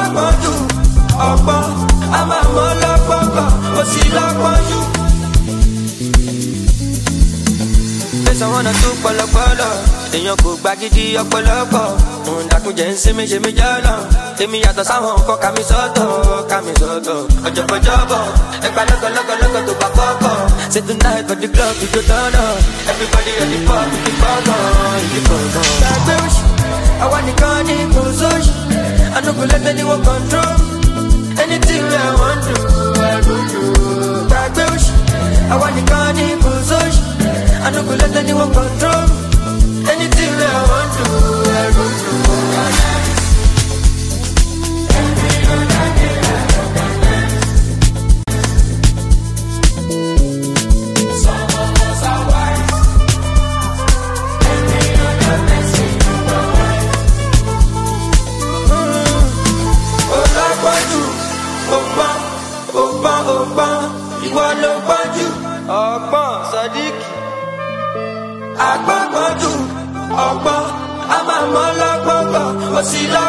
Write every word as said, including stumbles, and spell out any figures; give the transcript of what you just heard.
agbọ́gbọ́dù ọgbọ́n a máa mọ́ lọ́gbọ́gbọ́n ó sì lọ́gbọ́njú. Tẹ̀sán wọn náà tó pọ̀lọpọ̀lọ̀ èèyàn kò gba gidi ọ̀pọ̀lọpọ̀ òun dàkúnjẹ́ ń sinmi ṣe mí jọ́lọ̀ èmi yàtọ̀ sáwọn nǹkan ká mi sọ́tọ̀ ká mi sọ́tọ̀ ọ̀jọ̀gbọ̀jọ̀bọ̀ ẹgbà lọ́gọ̀lọ́gọ̀lọ́gọ̀ tó bá kọ́kọ́ say tonight for the club we go turn up everybody ready for the gbọ̀ngàn ìdí gbọ̀ngàn. gbàgbé òṣì àwa nìkan ní kò sóṣì I no go let anyone control anything wey I wan do I go do. gbàgbé òṣì àwa nìkan ní kò sóṣì I no go let anyone control anything wey I wan do I go do. Ọgbọ́n Sadiq agbọ́gbọ́dù ọgbọ́n a máa mọ́ lọ́gbọ́gbọ́ ó sì lọ́.